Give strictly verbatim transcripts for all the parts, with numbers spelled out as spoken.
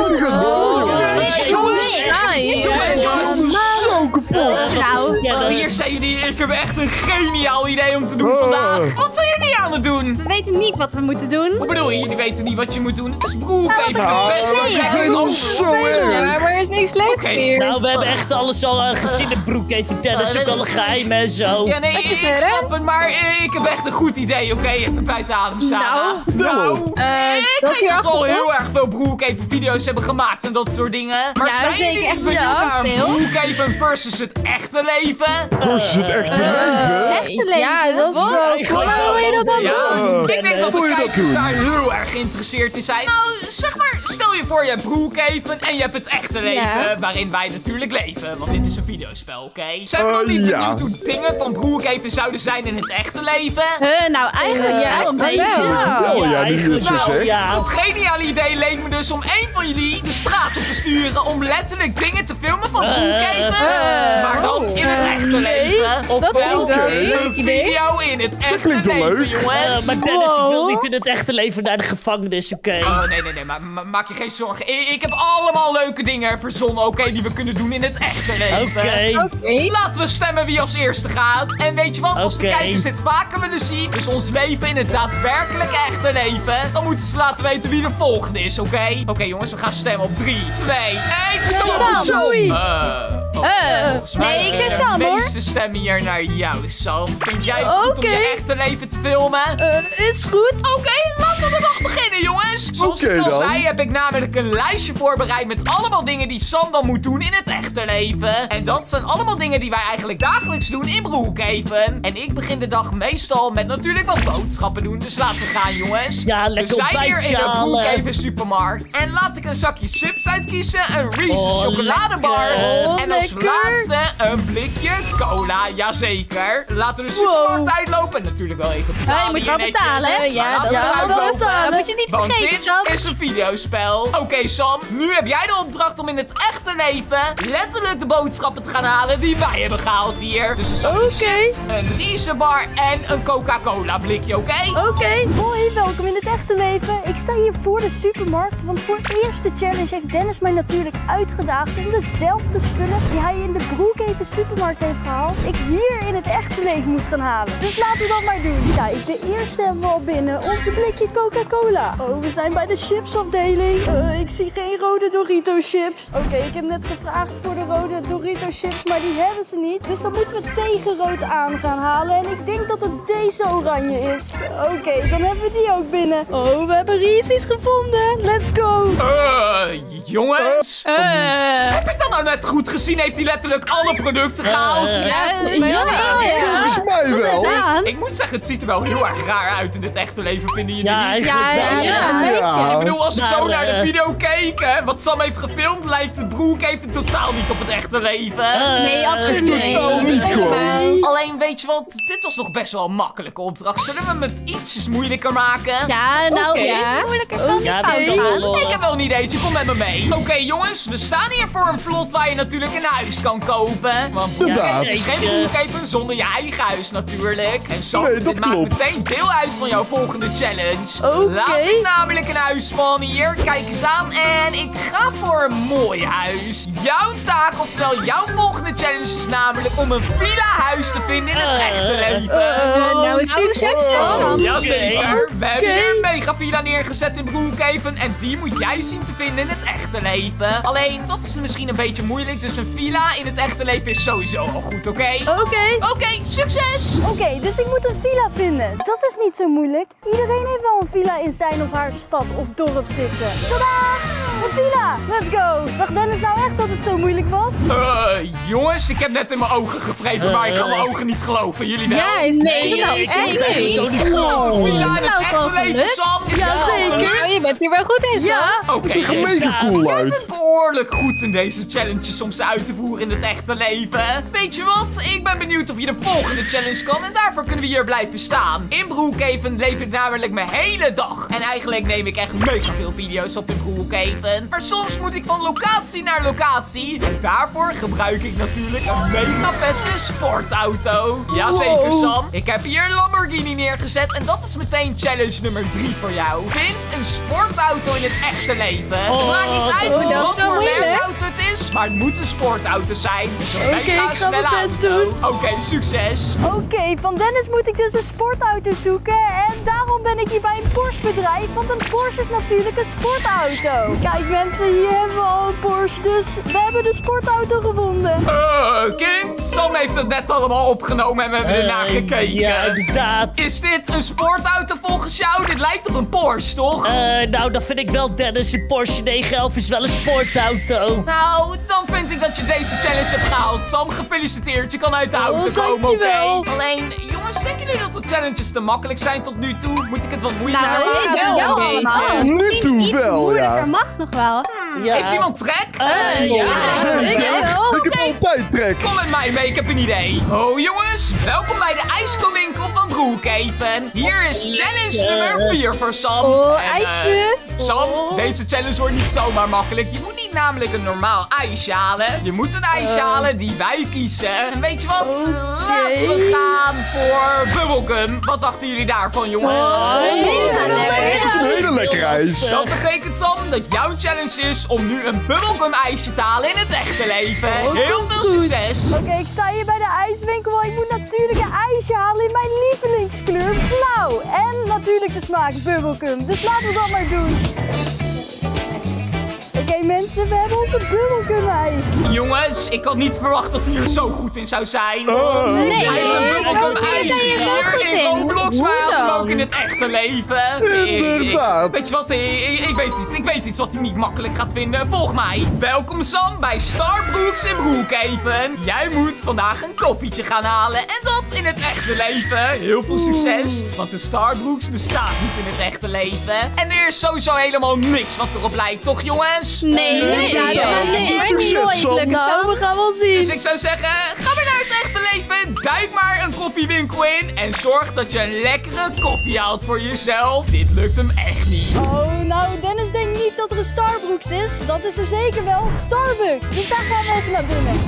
die gaat door, jongens. Jongens, jongens. Zo kapot. Nou, hier zijn jullie. Ik heb echt een geniaal idee om te doen vandaag. Wat zijn jullie aan het doen? We weten niet wat we moeten doen. Hoe bedoel je? Jullie weten niet wat je moet doen? Het is broek even Zo erg. Ja, maar er is niks leuks meer. Nou, we hebben echt alles al uh, gezien in broek. Even Dennis, ook alle geheimen en zo. Ja, nee, ik snap het, maar ik heb echt een goed idee, oké? Even buiten adem samen. Nou, nou uh, ik dat weet hier dat we al achter, heel erg veel broek even video's hebben gemaakt en dat soort dingen. Maar Ja, zijn zeker, jullie echt niet benieuwd ja, naar een veel. broek even versus het echte leven? Versus het echte leven. Echte leven? Ja, dat is wel cool. Hoe wil je dat dan Ja, doen? ik denk dat Hoe de je dat kijkers doen? daar heel erg geïnteresseerd in zijn. Nou, zeg maar, stel je voor je hebt broek even en je hebt het echte leven Ja. waarin wij natuurlijk leven. Want dit is een videospel, oké? Zijn we Uh, nog niet ja. benieuwd hoe dingen van broek even zouden zijn in het echte leven? Uh, nou, eigenlijk Ja, wel een wel. beetje. Ja, oh ja, nu je het zo wel, zegt. ja. Het geniale idee leek me dus om één van jullie de straat op te sturen om letterlijk dingen te filmen van broek even. Uh, Maar dan in het echte leven. Oftewel, klinkt wel een een leuk idee. video in het echte klinkt wel leven, leuk. jongens. Uh, maar Dennis, ik wil Wow. niet in het echte leven naar de gevangenis, oké? Oh, nee, nee, nee, maar ma- maak je geen zorgen. Ik, ik heb allemaal leuke dingen verzonnen, oké, die we kunnen doen in het echte leven. Oké. Oké. Laten we stemmen wie als eerste gaat. En weet je wat, als de Oké. kijkers dit vaker willen zien, dus ons leven in het daadwerkelijke echte leven, dan moeten ze laten weten wie de volgende is, oké? Oké, jongens, we gaan stemmen op drie, twee, één. Sam. Zoe. Eh, oh, Eh, volgens mij nee, ik zeg gaan Sam, de hoor. meeste stemmen hier naar jou, Sam. Vind jij het goed om Oké. je echte leven te filmen? Uh, is goed. Oké, laten we de dag beginnen, jongens. Zoals Oké ik al dan. zei, heb ik namelijk een lijstje voorbereid met allemaal dingen die Sam dan moet doen in het echte leven. En dat zijn allemaal dingen die wij eigenlijk dagelijks doen in Broekhaven. En ik begin de dag meestal met natuurlijk wat boodschappen doen. Dus laten we gaan, jongens. Ja, lekker We zijn hier in ontbijtje de halen. Broekhaven supermarkt. En laat ik een zakje chips uitkiezen, een Reese's Oh, chocoladebar. lekker. Oh, en als lekker. laatste een blikje cola, jazeker. Laten we de supermarkt uitlopen. En natuurlijk wel even betalen. Ja, je moet hier wel netjes. betalen, hè? Maar Ja, laten dat we is wel uitlopen. betalen. Moet je niet Want vergeten, dit Sam. is een videospel. Oké, Sam. Nu heb jij de opdracht om in het echte leven letterlijk de boodschappen te gaan halen die wij hebben gehaald hier. Dus een zakje Oké. chips, een Reese's bar en een Coca-Cola blikje, oké? Oké. Hoi, welkom in het echte leven. Ik sta hier voor de supermarkt, want voor de eerste challenge heeft Dennis mij natuurlijk uitgedaagd om dezelfde spullen die hij in de Broekhaven supermarkt heeft gehaald, ik hier in het echte leven moet gaan halen. Dus laten we dat maar doen. Kijk, de eerste hebben we al binnen, onze blikje Coca-Cola. Oh, we zijn bij de chipsafdeling. Uh, ik zie geen rode Dorito chips. Oké, ik heb net gevraagd voor de rode Dorito chips, maar die hebben ze niet. Dus dan moeten we tegenrood aan gaan halen. En ik denk dat het deze oranje is. Oké, dan hebben we die ook binnen. Oh, we hebben Reese's gevonden. Let's go. Eh, jongens. Eh, Heb ik dat nou net goed gezien? Heeft hij letterlijk alle producten gehaald? Eh, ja, Ja, ja. Volgens mij wel. Gedaan. Ik moet zeggen, het ziet er wel heel erg raar uit in het echte leven, vinden jullie Ja, niet? eigenlijk Ja, wel. ja, een Ja. Ik bedoel, als ik zo Maar, naar de eh, video keek, hè, wat Sam heeft gefilmd, lijkt het broek even totaal niet op het echte leven. Eh, Nee, absoluut niet. Totaal niet gewoon. Alleen, weet je wat, dit was nog best wel een makkelijke opdracht. Zullen we hem het ietsjes moeilijker maken? Ja, nou, Oké. ja. moeilijker kan niet Ja, dat fout kan gaan. wel. Ik heb wel een ideetje, kom met me mee. Oké jongens, we staan hier voor een plot waar je natuurlijk een huis kan kopen. Want Inderdaad. het is geen broekhaven zonder je eigen huis natuurlijk. En zo, Nee, dat dit maakt klopt. meteen deel uit van jouw volgende challenge. Oké. Laat ik namelijk een huis spannen hier. Kijk eens aan. En ik ga voor een mooi huis. Jouw taak, oftewel jouw volgende challenge is namelijk om een villa huis te vinden in het Eh, echte leven. Uh, nou, succes dan. Jazeker. We hebben Oké. hier een megavilla neergezet in Broekhaven. En die moet jij zien te vinden in het echte leven. Alleen, dat is misschien een beetje moeilijk. Dus een villa in het echte leven is sowieso al goed, oké? Oké. Oké, succes! Oké, dus ik moet een villa vinden. Dat is niet zo moeilijk. Iedereen heeft wel een villa in zijn of haar stad of dorp zitten. Tadaa! Een villa! Let's go! Dacht Dennis nou echt dat het zo moeilijk was? Eh, jongens, ik heb net in mijn ogen gevreven, maar ik kan mijn ogen niet geloven. Jullie wel? Ja, is Nee, is het nou ik echt zeker niet? niet. ook niet geloven. Villa in het Nou, echte wel leven, gelukt. Sam. Is Ja, dat wel zeker. gelukt? Nou, je bent hier wel goed in, Sam. Het Oké, ziet er mega cool uit. beoordeeld behoorlijk goed in deze challenges om ze uit te voeren in het echte leven. Weet je wat? Ik ben benieuwd of je de volgende challenge kan en daarvoor kunnen we hier blijven staan. In Brookhaven leef ik namelijk mijn hele dag. En eigenlijk neem ik echt mega veel video's op in Brookhaven. Maar soms moet ik van locatie naar locatie. En daarvoor gebruik ik natuurlijk een mega vette sportauto. Jazeker, Sam. Ik heb hier een Lamborghini neergezet en dat is meteen challenge nummer drie voor jou. Vind een sportauto in het echte leven. Het maakt niet uit dat is wat wel voor moeilijk. merkauto het is, maar het moet een sportauto zijn. Dus een Oké, mega ik ga snelle mijn best auto. doen. Oké, succes. Oké, van Dennis moet ik dus een sportauto zoeken. En daarom ben ik hier bij een Porsche bedrijf. Want een Porsche is natuurlijk een sportauto. Kijk mensen, hier hebben we al een Porsche. Dus we hebben de sportauto gevonden. Eh, kind, Sam heeft het net allemaal opgenomen en we hebben ernaar Eh, gekeken. Ja, inderdaad. Is dit een sportauto volgens jou? Dit lijkt op een Porsche, toch? Eh, nou, dat vind ik wel, Dennis. Een Porsche negen elf is wel een sportauto. Nou, dan vind ik dat je deze challenge hebt gehaald. Sam, gefeliciteerd. Je kan uit de auto Oh, komen, oké? dankjewel. Alleen, jongens, denken jullie dat de challenges te makkelijk zijn tot nu toe? Moet ik het wat moeilijker Nou, maken? ik wel wel een een beetje. Tot nu toe wel, Moeilijker ja. mag nog wel. Ja. Heeft iemand trek? Eh, ja. Zeker. Ik heb altijd trek. Kom met mij mee, ik heb een idee. Oh jongens, welkom bij de ijskookwinkel van Brookhaven. Hier is challenge nummer vier voor Sam. Oh, En, eh, ijsjes. Sam, Oh. deze challenge wordt niet zomaar makkelijk. Je moet niet namelijk een normaal ijsje halen. Je moet een ijsje halen die wij kiezen. En weet je wat? Laten we gaan voor bubblegum. Wat dachten jullie daarvan, jongens? Oh, Dat is een hele lekkere ijs. Dat betekent, Sam, dat jouw challenge is om nu een bubblegum ijsje te halen in het echte leven. Heel veel succes. Oké, ik sta hier bij de ijswinkel. Want ik moet natuurlijk een ijsje halen in mijn lievelingskleur blauw. En natuurlijk de smaak bubblegum. Dus laten we dat maar doen. Oké mensen, we hebben onze bubblegum ijs. Jongens, ik had niet verwacht dat hij er zo goed in zou zijn. Oh. Nee, Hij heeft een bubblegum nee, ijs daar ben je wel hier goed in in. Roblox, Hoe maar hij had hem dan? ook in het echte leven. Ik- ik- Inderdaad. Weet je wat, ik, ik, ik weet iets. Ik weet iets wat hij niet makkelijk gaat vinden. Volg mij. Welkom Sam bij Starbucks in Brookhaven. Jij moet vandaag een koffietje gaan halen. En dat in het echte leven. Heel veel succes. Want de Starbucks bestaat niet in het echte leven. En er is sowieso helemaal niks wat erop lijkt, toch jongens? Nee, nee, Ja, dat gaat nee. echt Succes, nooit Sam. lukken. Nou, we gaan wel zien. Dus ik zou zeggen, ga maar naar het echte leven, duik maar een koffiewinkel in en zorg dat je een lekkere koffie haalt voor jezelf. Dit lukt hem echt niet. Oh, nou Dennis denkt niet dat er een Starbucks is. Dat is er zeker wel. Starbucks. Dus daar gaan we even naar binnen.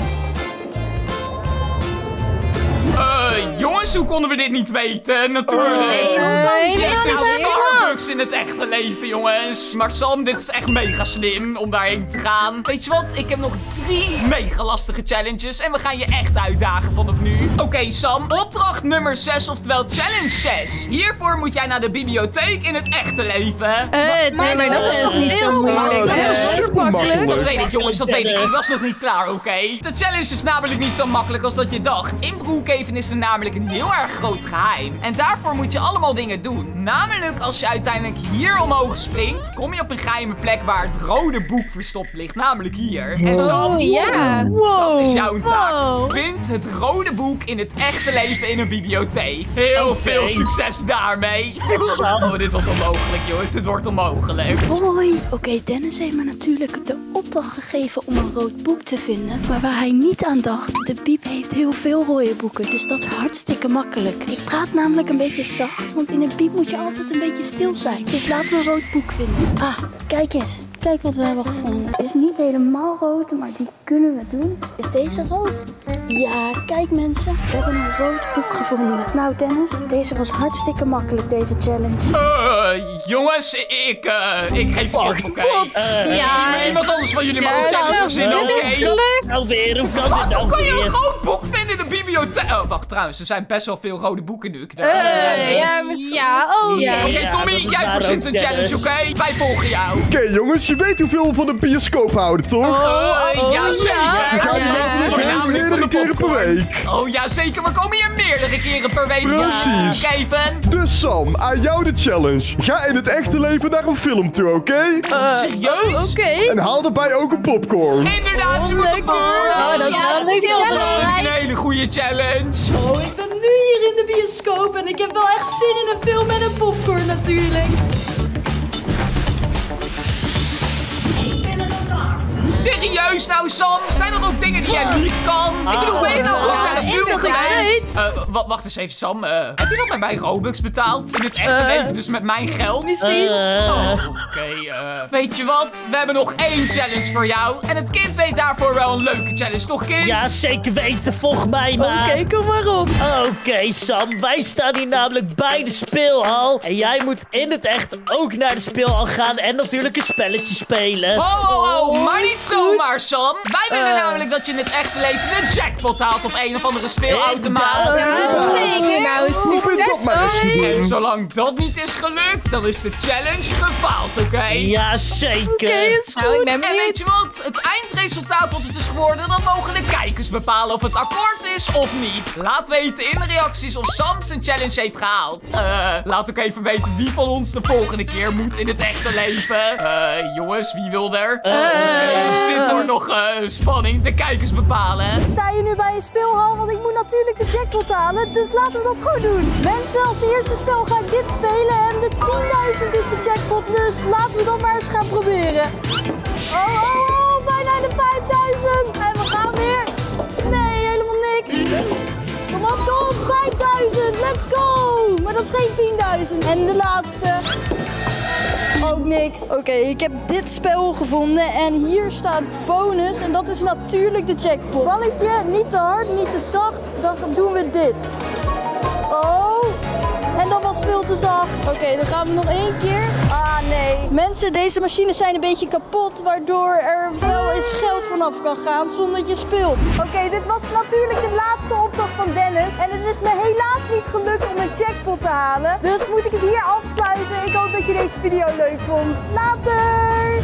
Eh, jongens, hoe konden we dit niet weten? Natuurlijk. Nee, hoe Eh, kan Dit helemaal dit is nou weer? Starbucks in het echte leven, jongens. Maar Sam, dit is echt mega slim om daarheen te gaan. Weet je wat? Ik heb nog drie mega lastige challenges. En we gaan je echt uitdagen vanaf nu. Oké, Sam. Opdracht nummer zes, oftewel challenge zes. Hiervoor moet jij naar de bibliotheek in het echte leven. Eh, nee, maar dat is nog niet zo Oh, moeilijk. dat is hè? super makkelijk. Dat weet ik, jongens, dat weet ik. Ik was nog niet klaar, oké? De challenge is namelijk niet zo makkelijk als dat je dacht. In Brookhaven is er namelijk een heel erg groot geheim. En daarvoor moet je allemaal dingen doen. Namelijk, als je uiteindelijk hier omhoog springt, kom je op een geheime plek waar het rode boek verstopt ligt. Namelijk hier. En Sam, Oh, ja. dat is jouw taak. Wow. Vind het rode boek in het echte leven in een bibliotheek. Heel Oké. veel succes daarmee. Sam. Oh, dit wordt onmogelijk, jongens. Dit wordt onmogelijk. Hoi. Oké, Dennis heeft me natuurlijk de opdracht gegeven om een rood boek te vinden. Maar waar hij niet aan dacht, de Biep heeft heel veel rode boeken. Dus dat is hartstikke makkelijk. Ik praat namelijk een beetje zacht, want in een Biep moet je altijd een beetje stil zijn. Dus laten we een rood boek vinden. Ah, kijk eens. Kijk wat we hebben gevonden. Het is niet helemaal rood, maar die kunnen we doen. Is deze rood? Ja, kijk mensen. We hebben een rood boek gevonden. Nou Dennis, deze was hartstikke makkelijk, deze challenge. Eh, jongens, ik, eh, ik geef het op, Wacht, oké? wat? Eh, Ja, Iemand anders van jullie mag een Ja, challenge dat verzinnen, is oké? gelukt. Nou weer, hoe kan dit Wat, hoe nou kan je een weer? rood boek vinden in de bibliotheek? Oh, wacht, trouwens, er zijn best wel veel rode boeken nu. Ik dacht, Eh, ja, misschien. Ja, oh Ja. Oké, Ja, Tommy, dat is jij waar verzint ook, een challenge, Dennis. oké? Wij volgen jou. Oké jongens, je weet hoeveel we van de bioscoop houden, toch? Oh, ja, zeker. We gaan hier namelijk Voornamelijk van meerdere de keren per popcorn. week. Oh, ja, zeker. We komen hier meerdere keren per week. Precies. Ja. Kevin. Dus Sam, aan jou de challenge. Ga in het echte leven naar een film toe, oké? Serieus? Oké. En haal daarbij ook een popcorn. Inderdaad, je moet lekker. een popcorn Oh, halen. dat is Ja, wel leuk. heel Dat vind ik belangrijk. een hele goede challenge. Oh, ik ben nu hier in de bioscoop en ik heb wel echt zin in een film en een popcorn natuurlijk. serieus nou, Sam? Zijn er ook dingen die jij niet kan? Ik bedoel, ben je nou gewoon naar de film geweest? Uh, wa- wacht eens even, Sam. Uh, heb je dat met mijn Robux betaald? In het echte leven, dus met mijn geld? Misschien. Oh, oké. Okay, uh, weet je wat? We hebben nog één challenge voor jou. En het kind weet daarvoor wel een leuke challenge, toch, kind? Ja, zeker weten. Volg mij maar. Oké, kom maar op. Oké, Sam. Wij staan hier namelijk bij de speelhal. En jij moet in het echt ook naar de speelhal gaan. En natuurlijk een spelletje spelen. Ho, ho, ho. Oh, maar niet is zomaar, Sam. Wij willen Eh. namelijk dat je in het echte leven de jackpot haalt op een of andere speelautomaat. Inderdaad. Zeker. Nou, Probeer het toch maar eens te succes. doen. En zolang dat niet is gelukt, dan is de challenge gefaald, oké? Ja, zeker. Oké, is Nou, ik goed. ben En weet benieuwd. je wat? Het eindresultaat wat het is geworden, dan mogen de kijkers bepalen of het akkoord is of niet. Laat weten in de reacties of Sam zijn challenge heeft gehaald. Eh, laat ook even weten wie van ons de volgende keer moet in het echte leven. Eh, jongens, wie wil er? Oké, dit wordt nog eh, spanning. De kijkers bepalen. Ik sta hier nu bij een speelhal, want ik moet natuurlijk de jackpot halen. Dus laten we dat gewoon doen. Mensen, als eerste spel ga ik dit spelen. En de tienduizend is de jackpot, dus laten we dat maar eens gaan proberen. Oh, oh, oh, bijna de vijfduizend. En we gaan weer. Nee, helemaal niks. Kom op, kom op, vijfduizend. Let's go. Maar dat is geen tienduizend. En de laatste. Ook niks. Oké, ik heb dit spel gevonden en hier staat bonus en dat is natuurlijk de jackpot. Balletje, niet te hard, niet te zacht, dan doen we dit. Oh, en dat was veel te zacht. Oké, dan gaan we nog één keer. Ah, nee. Mensen, deze machines zijn een beetje kapot, waardoor er wel eens geld vanaf kan gaan zonder dat je speelt. Oké, dit was natuurlijk de laatste opdracht van Dennis. En het is me helaas niet gelukt om een jackpot te halen. Dus moet ik het hier afsluiten. Ik hoop dat je deze video leuk vond. Later!